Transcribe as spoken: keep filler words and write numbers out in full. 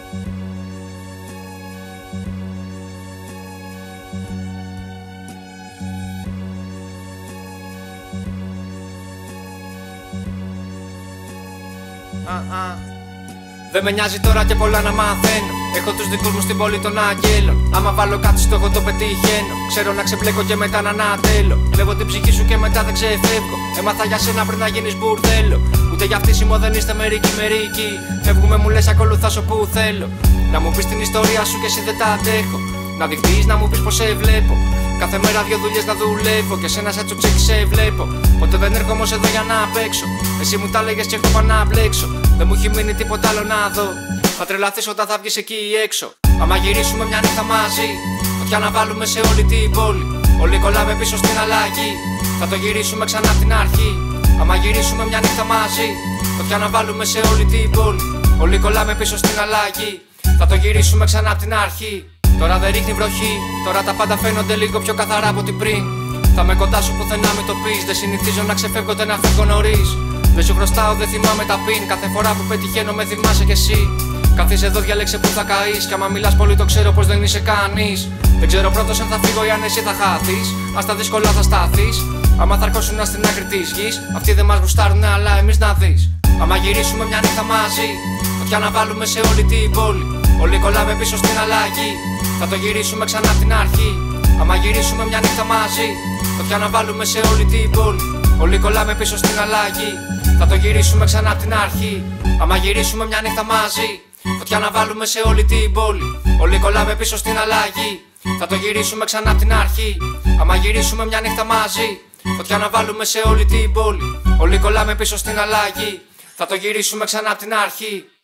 Uh-uh. Δεν με νοιάζει τώρα και πολλά να μαθαίνω. Έχω τους δικούς μου στην πόλη των αγγέλων. Άμα βάλω κάτι στο εγώ το πετυχαίνω. Ξέρω να ξεπλέκω και μετά να ανατέλω. Κλέβω την ψυχή σου και μετά δεν ξεφεύγω. Έμαθα για σένα πριν να γίνεις μπουρδέλο. Ούτε για φτύσιμο δεν είστε μερικοί μερικοί. Φεύγουμε μου λες ακολουθάς όπου θέλω. Να μου πεις την ιστορία σου και εσύ δεν τα αντέχω. Να δειχτείς να μου πεις πως σε βλέπω. Κάθε μέρα δύο δουλειές να δουλεύω και σένα σαν τσουτσέκι σε βλέπω. Ποτέ δεν έρχομαι ως εδώ για να παίξω. Εσύ μου τα λέγες και έχω πάω να μπλέξω. Δεν μου έχει μείνει τίποτα άλλο να δω. Θα τρελαθείς όταν θα βγεις εκεί έξω. Άμα γυρίσουμε μια νύχτα μαζί, φωτιά να βάλουμε σε όλη την πόλη. Όλοι κολλάμε πίσω στην αλλαγή. Θα το γυρίσουμε ξανά από την αρχή. Άμα γυρίσουμε μια νύχτα μαζί, φωτιά να βάλουμε σε όλη την πόλη. Όλοι κολλάμε πίσω στην αλλαγή. Θα το γυρίσουμε ξανά από την αρχή. Τώρα δεν ρίχνει βροχή, τώρα τα πάντα φαίνονται λίγο πιο καθαρά από την πριν. Θα με κοντά σου πουθενά με το πεις. Δεν συνηθίζω να ξεφεύγω ούτε να φεύγω νωρίς. Δεν σου χρωστάω, δεν θυμάμαι τα πιν. Κάθε φορά που πετυχαίνω με θυμάσαι κι εσύ. Καθίσαι εδώ, διάλεξε που θα καείς. Κι άμα μιλάς πολύ το ξέρω πως δεν είσαι κανείς. Δεν ξέρω πρώτος αν θα φύγω ή αν εσύ θα χάθεις. Αν στα δύσκολα θα στάθεις. Άμα θα αρκώσουν στην άκρη της γης. Αυτοί δεν μας γουστάρουνε αλλά εμείς να δεις. Άμα γυρίσουμε μια νύχτα μαζί, φωτιά να βάλουμε σε όλη την πόλη. Όλοι κολλάμε πίσω στην αλλαγή. Θα το γυρίσουμε ξανά από την αρχή. Άμα γυρίσουμε μια νύχτα μαζί, φωτιά να βάλουμε σε όλη την πόλη. Όλοι κολλάμε πίσω στην αλλαγή. Θα το γυρίσουμε ξανά από την αρχή. Άμα γυρίσουμε μια νύχτα μαζί, φωτιά να βάλουμε σε όλη την πόλη. Όλοι κολλάμε πίσω στην αλλαγή. Θα το γυρίσουμε ξανά από την αρχή. Άμα γυρίσουμε μια νύχτα μαζί, φωτιά να βάλουμε σε όλη την πόλη. Όλοι κολλάμε πίσω στην αλλαγή. Θα το γυρίσουμε ξανά από την αρχή.